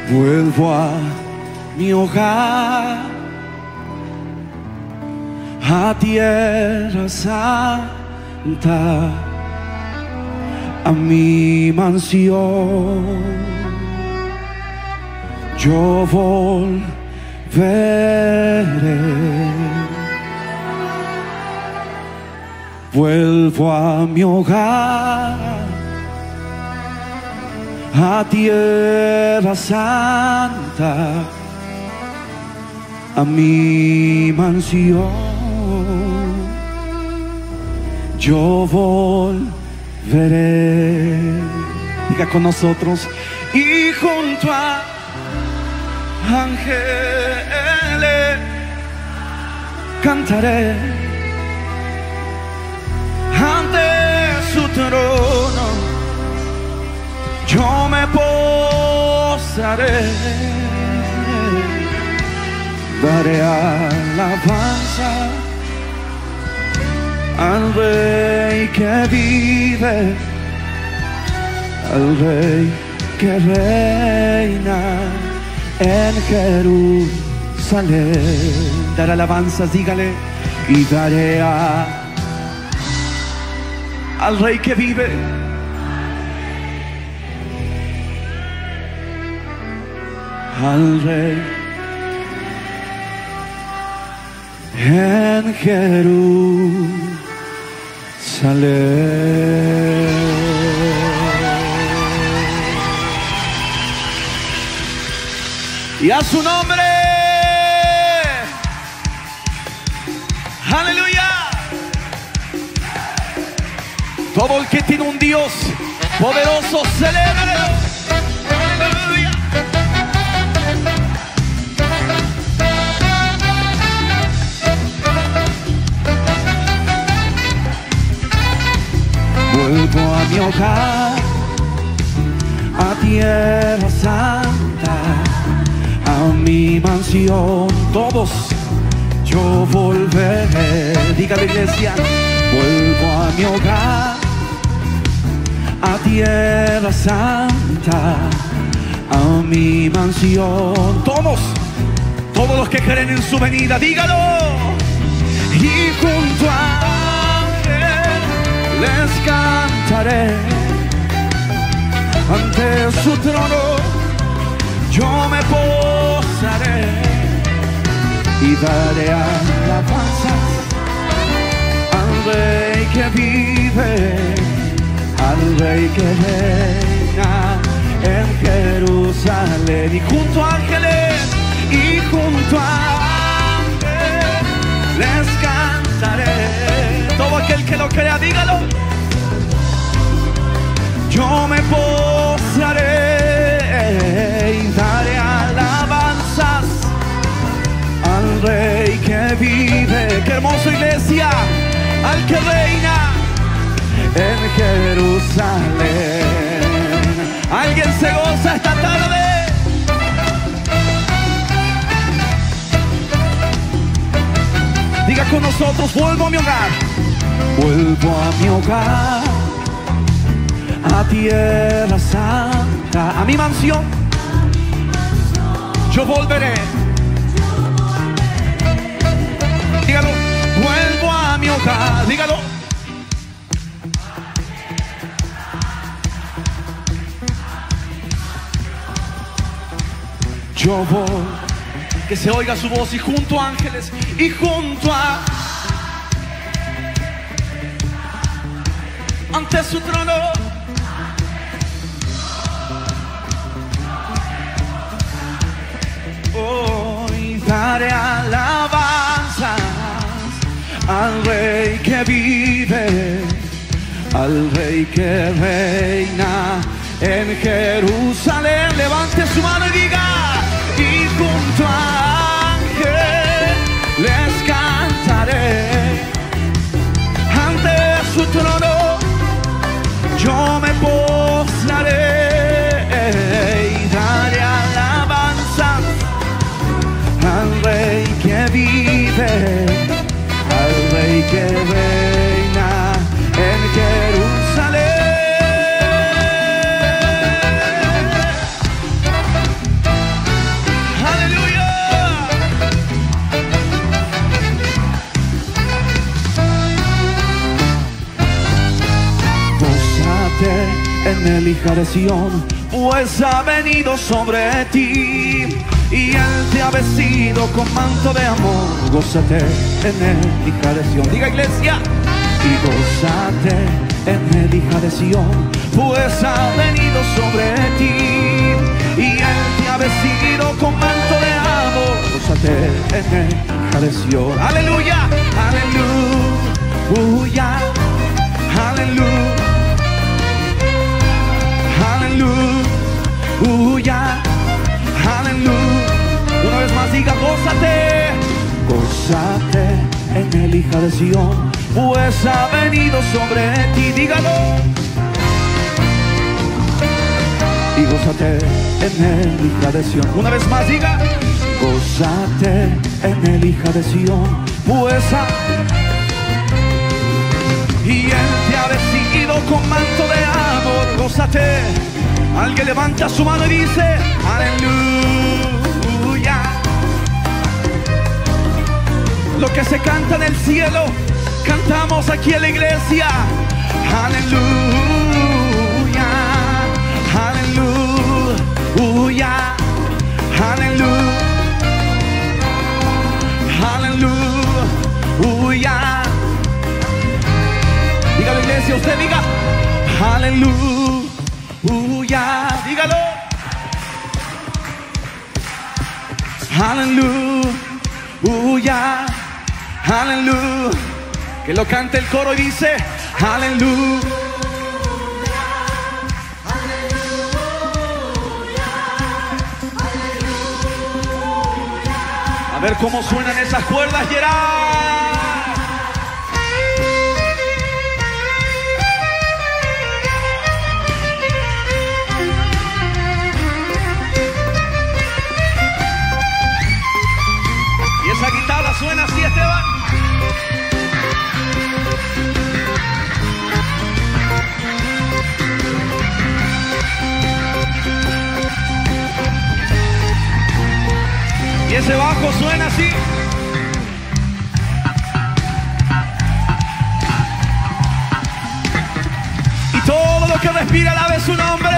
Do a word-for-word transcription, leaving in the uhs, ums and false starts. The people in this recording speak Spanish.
vuelvo a mi hogar, a tierra santa, a mi mansión. Yo volveré, vuelvo a mi hogar, a tierra santa, a mi mansión. Yo volveré. Diga con nosotros: y junto a ángeles cantaré ante su trono. Yo me posaré, daré alabanza al Rey que vive, al Rey que reina en Jerusalén. Daré alabanzas, dígale: y daré a, al Rey que vive, al Rey en Jerusalén. Y a su nombre, aleluya. Todo el que tiene un Dios poderoso, celébrelo. Aleluya. Vuelvo a mi hogar, a tierra santa, a mi mansión. Todos, yo volveré. Diga la iglesia: vuelvo a mi hogar, a tierra santa, a mi mansión. Todos, todos los que creen en su venida, dígalo. Y junto a les cantaré ante su trono. Yo me posaré y daré alabanzas al Rey que vive, al Rey que reina en Jerusalén. Y junto a ángeles, y junto a ángeles les cantaré. Todo aquel que lo crea, dígalo. Yo me posaré y daré alabanzas al Rey que vive. Qué hermosa iglesia, al que reina en Jerusalén. ¿Alguien se goza esta tarde? Diga con nosotros: vuelvo a mi hogar, vuelvo a mi hogar, a tierra santa, a mi mansión. Yo volveré. Dígalo: vuelvo a mi hogar. Dígalo. Yo voy. Que se oiga su voz. Y junto a ángeles, y junto a, ante su trono, hoy daré alabanzas al Rey que vive, al Rey que reina en Jerusalén. Levante su mano y diga: y junto a ángel les cantaré ante su trono. Yo me posaré y daré alabanzas al Rey que vive, al Rey que reina en Jerusalén. el hija de Sión, pues ha venido sobre ti, y Él te ha vestido con manto de amor. Gózate en el hija de Sión. Diga, iglesia. Y gózate en el hija de Sión, pues ha venido sobre ti, y Él te ha vestido con manto de amor. Gózate en el hija de Sión. Aleluya, aleluya, aleluya, aleluya, aleluya. Una vez más diga, gózate, gózate en el hija de Sión, pues ha venido sobre ti. Dígalo. Y gózate en el hija de Sión. Una vez más diga, gózate en el hija de Sión, pues ha... y Él te ha vestido con manto de amor. Gózate. Alguien levanta su mano y dice, aleluya. Lo que se canta en el cielo, cantamos aquí en la iglesia. Aleluya, aleluya, aleluya, aleluya. Diga la iglesia, usted diga, aleluya, dígalo. Aleluya, aleluya. Que lo cante el coro y dice, aleluya. A ver cómo suenan esas cuerdas, Gerard. Y esa guitarra suena así, Esteban. Y ese bajo suena así. Y todo lo que respira alabe su nombre.